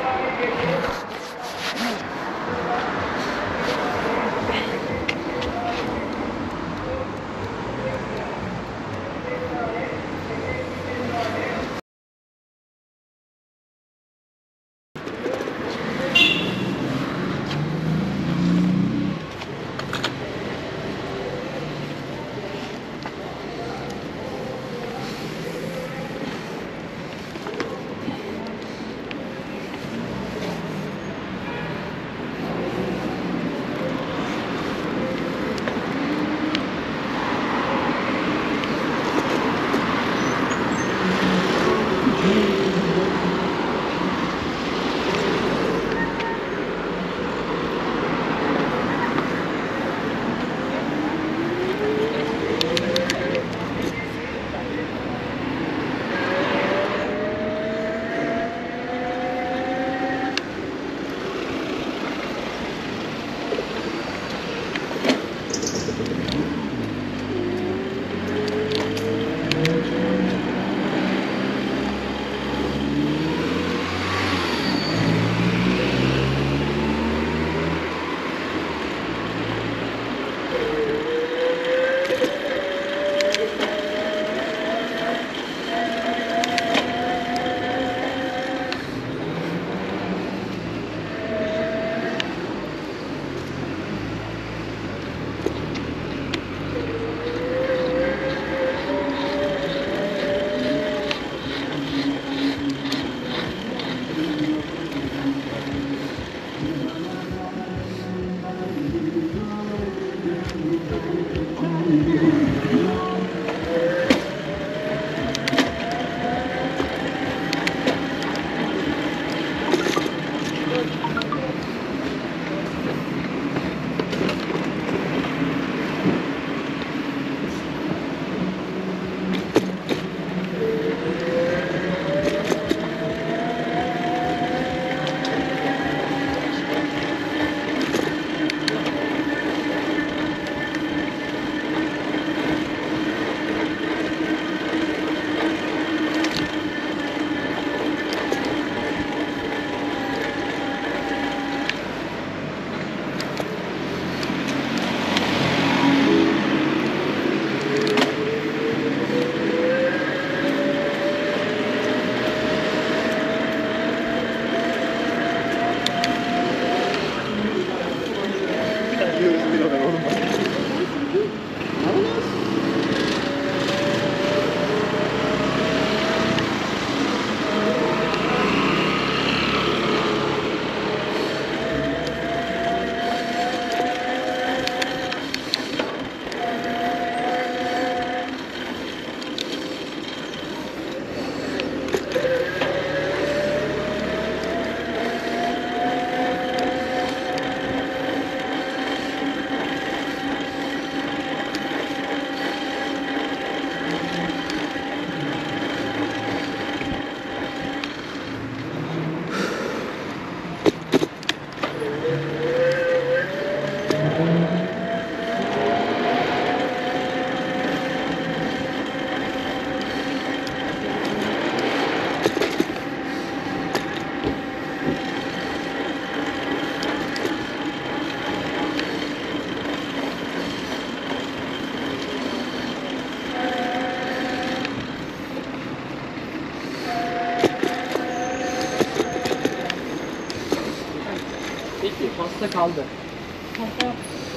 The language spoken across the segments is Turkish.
Pasta kaldı. Pasta.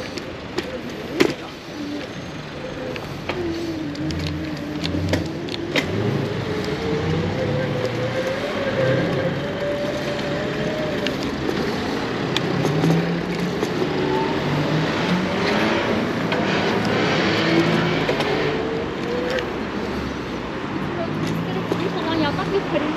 Falan yapmak bir karın.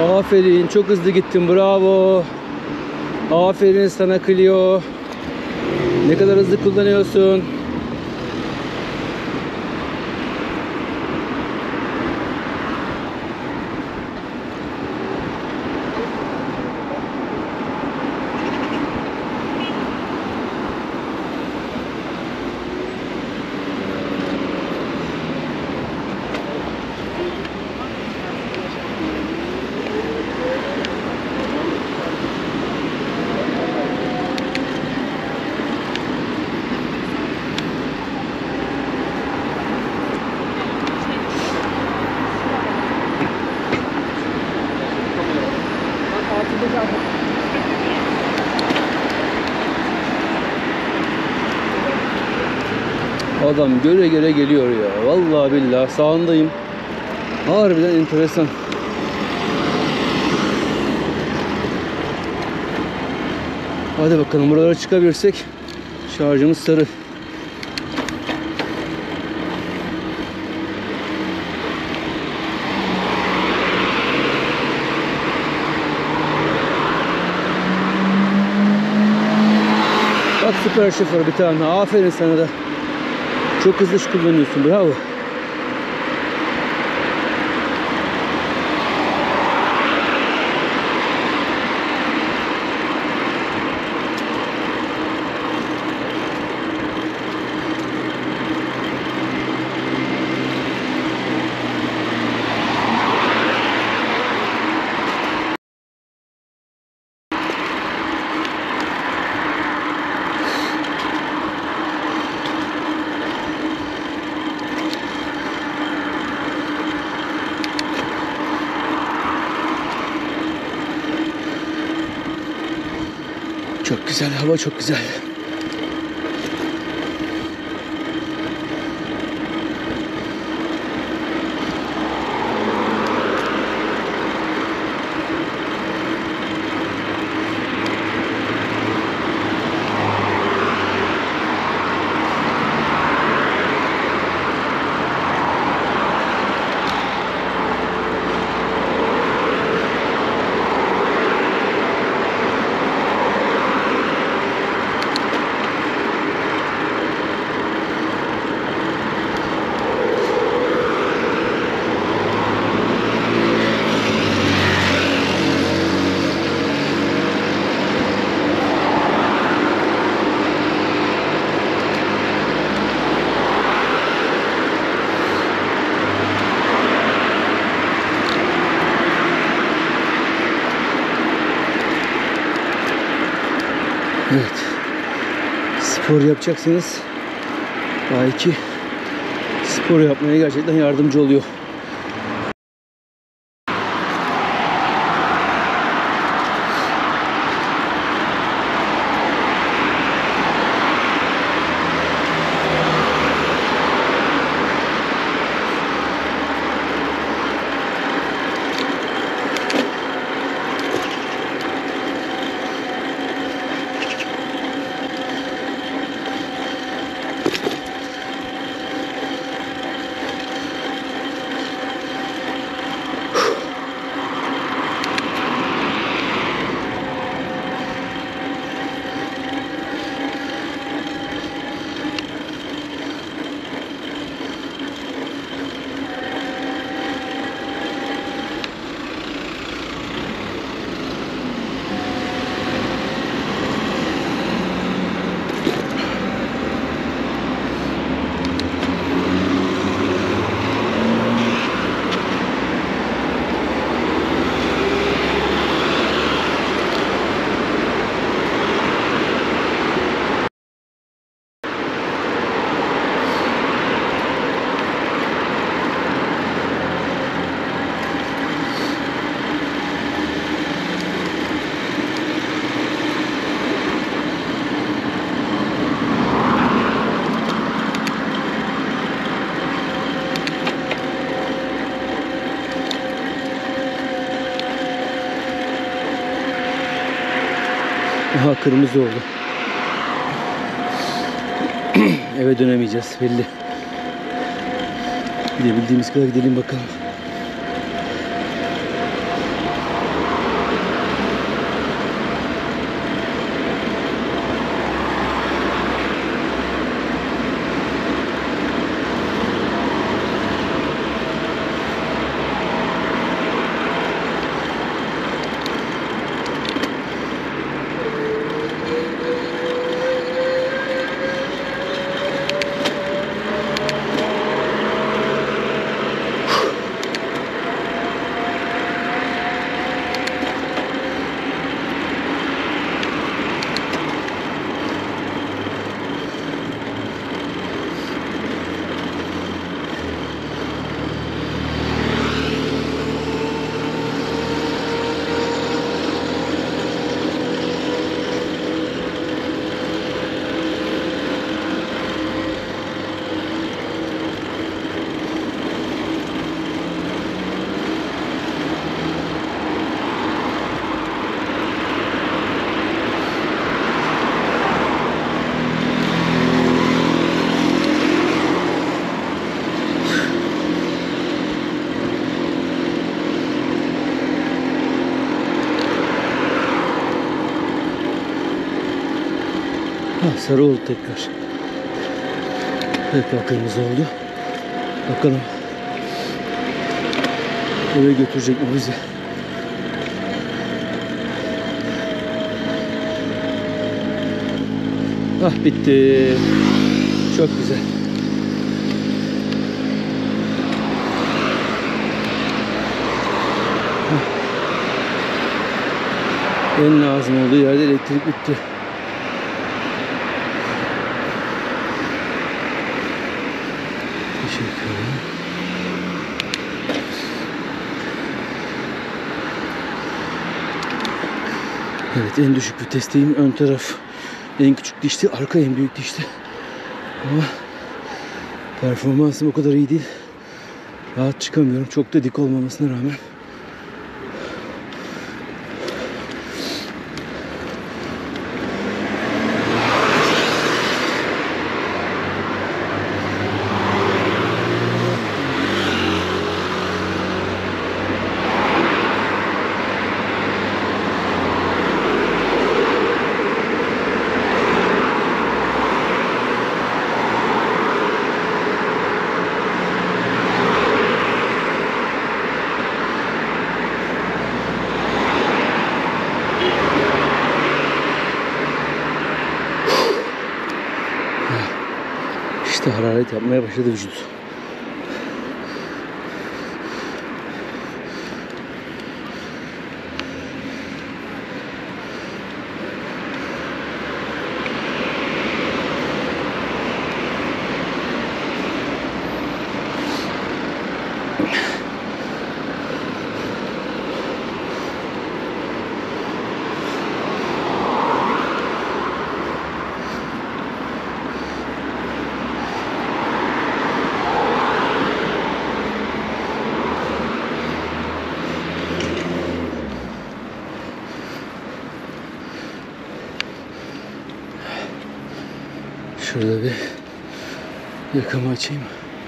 Aferin, çok hızlı gittin, bravo. Aferin sana Clio. Ne kadar hızlı kullanıyorsun. Adam göre göre geliyor ya. Vallahi billahi sağındayım. Harbiden enteresan. Hadi bakalım, buralara çıkabilirsek şarjımız sarı. Bak, süper şoför bir tane. Aferin sana da. Çok hızlı kullanıyorsun. Bravo. Çok güzel, hava çok güzel. Evet. Spor yapacaksınız. Belki spor yapmaya gerçekten yardımcı oluyor. Aha, kırmızı oldu. Eve dönemeyeceğiz belli. Gidebildiğimiz kadar gidelim bakalım. Sarı oldu tekrar. Tekrar kırmızı oldu. Bakalım eve götürecek mi bizi? Bitti. Çok güzel. En lazım olduğu yerde elektrik bitti. Teşekkür ederim. Evet, en düşük vitesteyim. Ön taraf en küçük dişti, arka en büyük dişti. Ama performansım o kadar iyi değil. Rahat çıkamıyorum. Çok da dik olmamasına rağmen. İşte hararet yapmaya başladı vücut. Şurada bir yakamı açayım.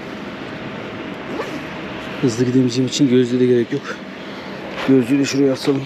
Hızlı gidemeyeceğim için gözlüğe de gerek yok. Gözlüğü de şuraya asalım.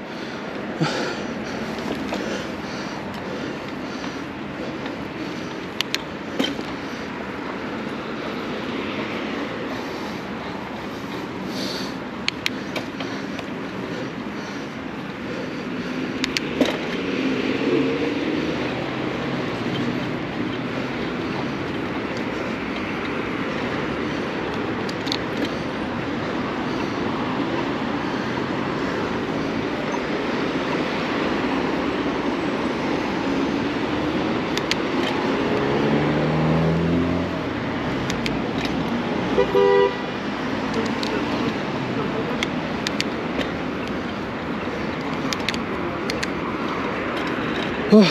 Oh.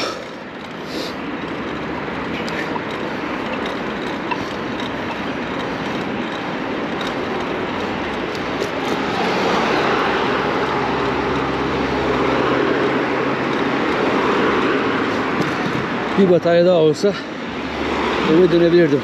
Bir batarya daha olsa eve dönebilirdim.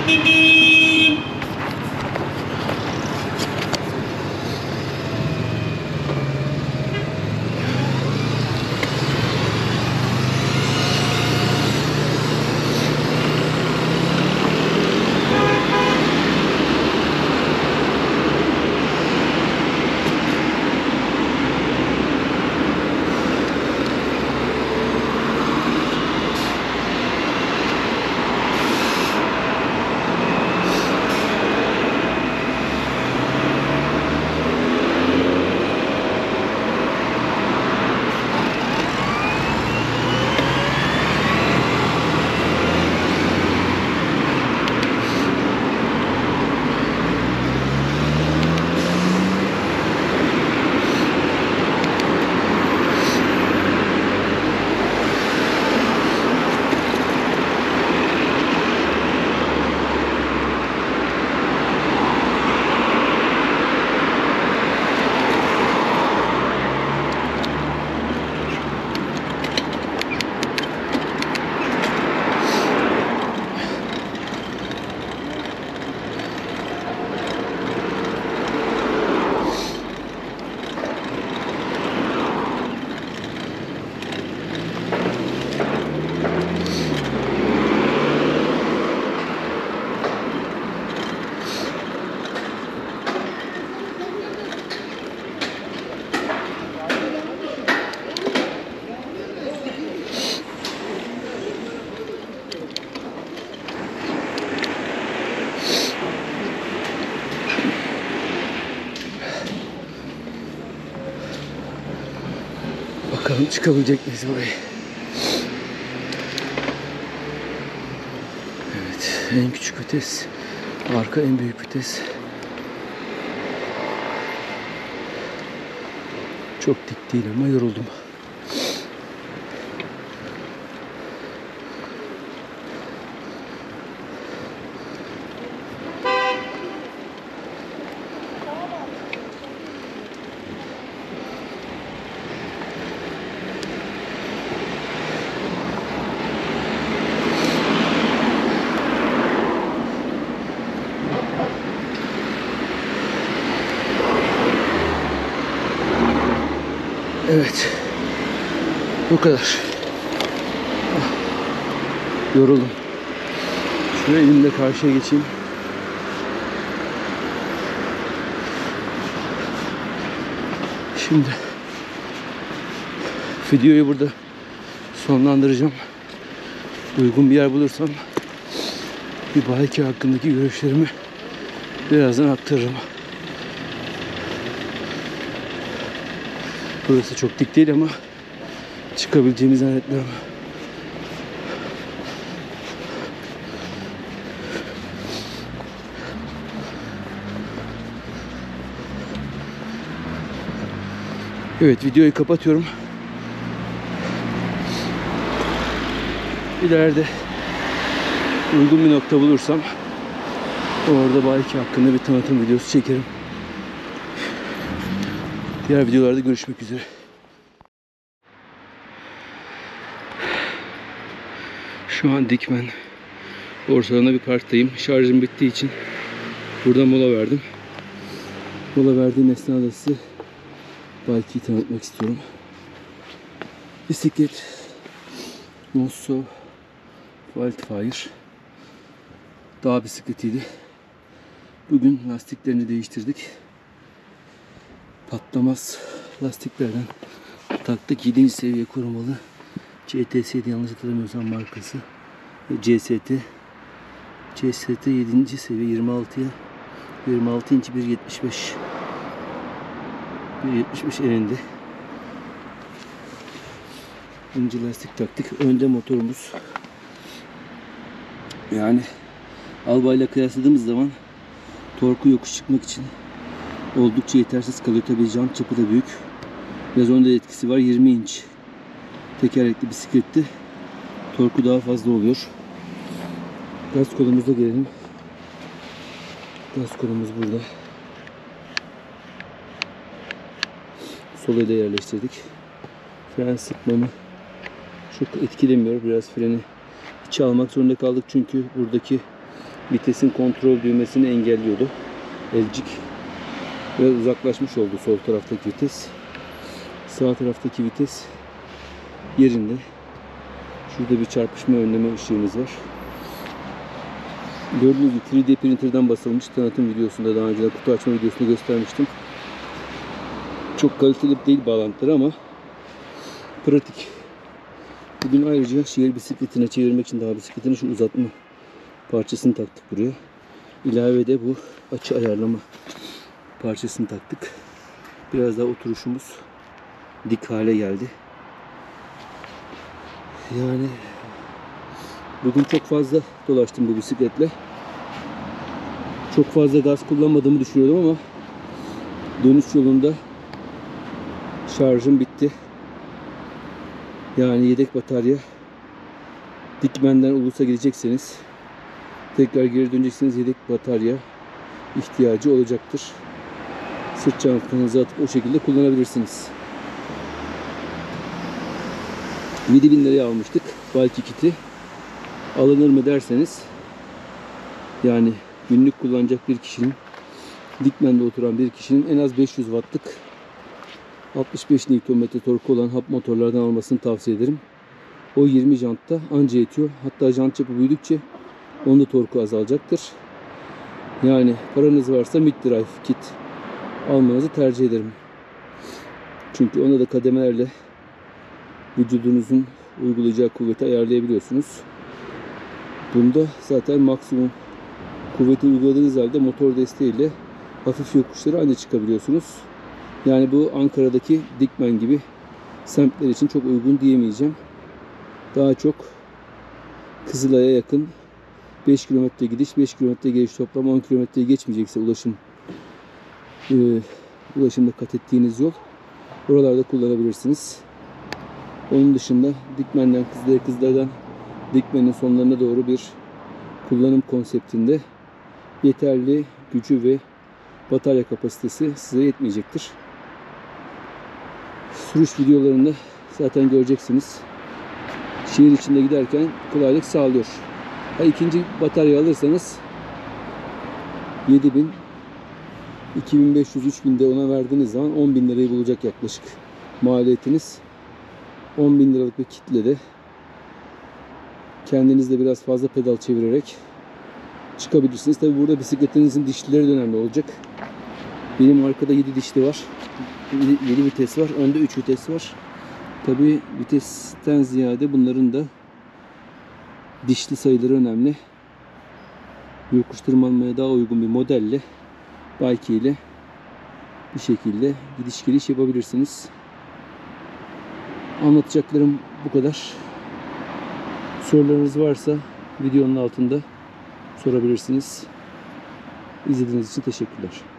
Bakalım çıkabilecek miyiz burayı? Evet, en küçük vites, arka en büyük vites. Çok dik değil ama yoruldum. Evet. Bu kadar. Yoruldum. Şöyle elimle karşıya geçeyim. Şimdi videoyu burada sonlandıracağım. Uygun bir yer bulursam bir bike hakkındaki görüşlerimi birazdan aktarırım. Burası çok dik değil ama çıkabileceğimi zannetmiyorum. Evet, videoyu kapatıyorum. İleride uygun bir nokta bulursam orada bike hakkında bir tanıtım videosu çekerim. Diğer videolarda görüşmek üzere. Şu an Dikmen ortalığında bir parktayım. Şarjım bittiği için burada mola verdim. Mola verdiğim esnada size bike'i tanıtmak istiyorum. Bisiklet Mosso Wildfire dağ bisikletiydi. Bugün lastiklerini değiştirdik. Patlamaz lastiklerden taktık. 7. seviye korumalı CTS'ydi yanlış hatırlamıyorsam markası. CST 7. seviye 26 inç 1.75 eninde. İnce lastik taktık. Önde motorumuz. Yani Albayla kıyasladığımız zaman torku yokuş çıkmak için oldukça yetersiz kalıyor. Tabii jant çapı da büyük. Biraz onda etkisi var. 20 inç tekerlekli bisiklette torku daha fazla oluyor. Gaz kolumuza gelelim. Gaz kolumuz burada. Sol ele yerleştirdik. Fren sıkmamı çok etkilemiyor. Biraz freni içe almak zorunda kaldık çünkü buradaki vitesin kontrol düğmesini engelliyordu. Elcik biraz uzaklaşmış oldu sol taraftaki vites. Sağ taraftaki vites yerinde. Şurada bir çarpışma önleme ışığımız var. Gördüğünüz gibi 3D printer'dan basılmış. Tanıtım videosunda, daha önce kutu açma videosunda göstermiştim. Çok kaliteli değil bağlantıları ama pratik. Bugün ayrıca şehir bisikletine çevirmek için daha bisikletin şu uzatma parçasını taktık buraya. İlave de bu açı ayarlama parçasını taktık. Biraz daha oturuşumuz dik hale geldi. Yani bugün çok fazla dolaştım bu bisikletle. Çok fazla gaz kullanmadığımı düşünüyordum ama dönüş yolunda şarjım bitti. Yani yedek batarya, Dikmen'den Ulus'a gidecekseniz, tekrar geri dönecekseniz yedek batarya ihtiyacı olacaktır. Sırt çantanıza atıp o şekilde kullanabilirsiniz. 7.000 liraya almıştık Balti kiti. Alınır mı derseniz, yani günlük kullanacak bir kişinin, Dikmen'de oturan bir kişinin en az 500 wattlık 65 Nm torku olan hap motorlardan almasını tavsiye ederim. O 20 jantta anca yetiyor. Hatta jant çapı büyüdükçe onun da torku azalacaktır. Yani paranız varsa mid-drive kit almanızı tercih ederim. Çünkü onda da kademelerle vücudunuzun uygulayacağı kuvveti ayarlayabiliyorsunuz. Bunda zaten maksimum kuvveti uyguladığınız halde motor desteğiyle hafif yokuşları ancak çıkabiliyorsunuz. Yani bu Ankara'daki Dikmen gibi semtler için çok uygun diyemeyeceğim. Daha çok Kızılay'a yakın 5 kilometre gidiş, 5 kilometre geliş, toplam 10 kilometreyi geçmeyecekse ulaşımda kat ettiğiniz yol, oralarda kullanabilirsiniz. Onun dışında Dikmen'den Kızılay'a, Kızılay'dan Dikmen'in sonlarına doğru bir kullanım konseptinde yeterli gücü ve batarya kapasitesi size yetmeyecektir. Sürüş videolarında zaten göreceksiniz. Şehir içinde giderken kolaylık sağlıyor. İkinci batarya alırsanız 7.000, 2.500, 3.000 de ona verdiğiniz zaman 10.000 lirayı bulacak yaklaşık maliyetiniz. 10.000 liralık bir kitle de kendinizde biraz fazla pedal çevirerek çıkabilirsiniz. Tabi burada bisikletinizin dişlileri de önemli olacak. Benim arkada 7 dişli var. 7 vites var. Önde 3 vites var. Tabi vitesten ziyade bunların da dişli sayıları önemli. Yokuş tırmanmaya daha uygun bir modelle, bike ile bir şekilde gidiş geliş yapabilirsiniz. Anlatacaklarım bu kadar. Sorularınız varsa videonun altında sorabilirsiniz. İzlediğiniz için teşekkürler.